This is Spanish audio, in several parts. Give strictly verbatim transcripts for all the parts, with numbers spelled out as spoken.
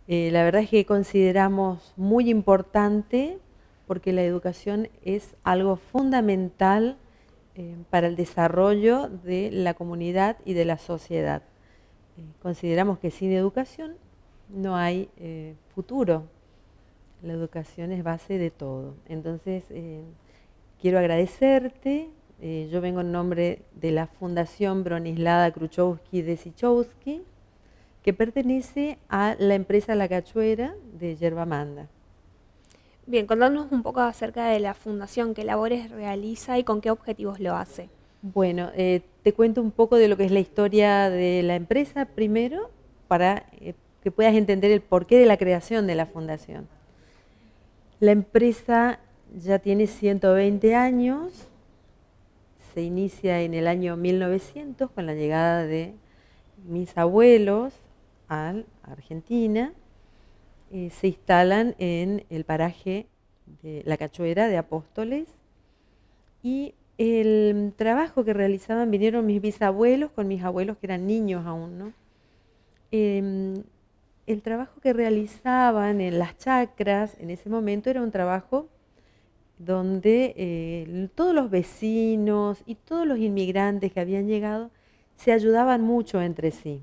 Eh, la verdad es que consideramos muy importante porque la educación es algo fundamental eh, para el desarrollo de la comunidad y de la sociedad. Eh, consideramos que sin educación no hay eh, futuro. La educación es base de todo. Entonces, eh, quiero agradecerte. Eh, yo vengo en nombre de la Fundación Bronislada Kruczowski-Desichowski, que pertenece a la empresa La Cachuera de Yerba Manda. Bien, contanos un poco acerca de la fundación, qué labores realiza y con qué objetivos lo hace. Bueno, eh, te cuento un poco de lo que es la historia de la empresa primero, para eh, que puedas entender el porqué de la creación de la fundación. La empresa ya tiene ciento veinte años, se inicia en el año mil novecientos con la llegada de mis abuelos a Argentina. Eh, se instalan en el paraje de La Cachuera de Apóstoles, y el trabajo que realizaban, vinieron mis bisabuelos con mis abuelos que eran niños aún, ¿no? Eh, el trabajo que realizaban en las chacras en ese momento era un trabajo donde eh, todos los vecinos y todos los inmigrantes que habían llegado se ayudaban mucho entre sí,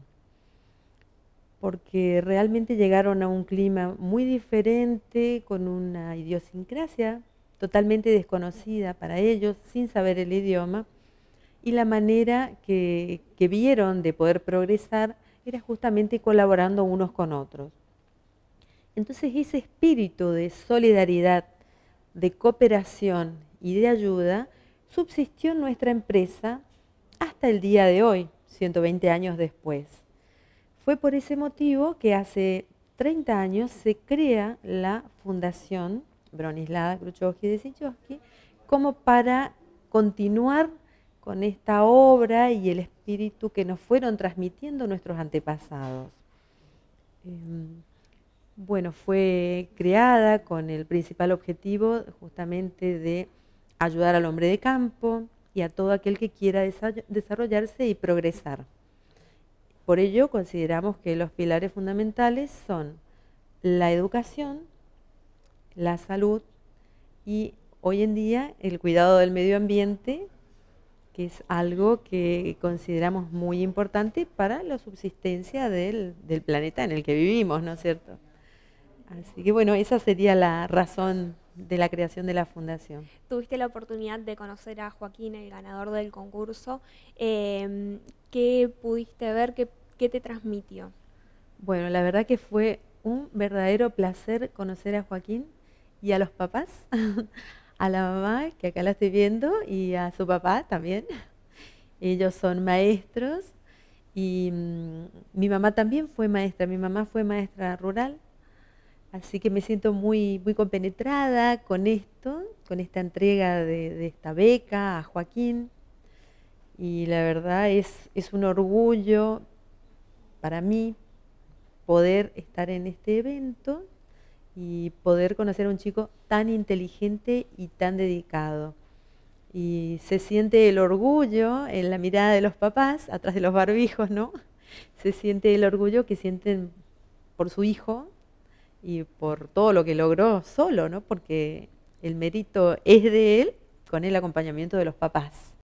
porque realmente llegaron a un clima muy diferente, con una idiosincrasia totalmente desconocida para ellos, sin saber el idioma, y la manera que, que vieron de poder progresar era justamente colaborando unos con otros. Entonces ese espíritu de solidaridad, de cooperación y de ayuda subsistió en nuestra empresa hasta el día de hoy, ciento veinte años después. Fue por ese motivo que hace treinta años se crea la Fundación Bronislada Kruczowski-Desichowski como para continuar con esta obra y el espíritu que nos fueron transmitiendo nuestros antepasados. Eh, bueno, fue creada con el principal objetivo justamente de ayudar al hombre de campo y a todo aquel que quiera desarrollarse y progresar. Por ello consideramos que los pilares fundamentales son la educación, la salud y hoy en día el cuidado del medio ambiente, que es algo que consideramos muy importante para la subsistencia del, del planeta en el que vivimos, ¿no es cierto? Así que bueno, esa sería la razón de la creación de la fundación. Tuviste la oportunidad de conocer a Joaquín, el ganador del concurso. Eh, ¿Qué pudiste ver? ¿Qué, qué te transmitió? Bueno, la verdad que fue un verdadero placer conocer a Joaquín y a los papás, a la mamá, que acá la estoy viendo, y a su papá también. Ellos son maestros y mmm, mi mamá también fue maestra, mi mamá fue maestra rural, así que me siento muy, muy compenetrada con esto, con esta entrega de, de esta beca a Joaquín, y la verdad es, es un orgullo para mí poder estar en este evento y poder conocer a un chico tan inteligente y tan dedicado. Y se siente el orgullo en la mirada de los papás, atrás de los barbijos, ¿no? Se siente el orgullo que sienten por su hijo y por todo lo que logró solo, ¿no? Porque el mérito es de él con el acompañamiento de los papás.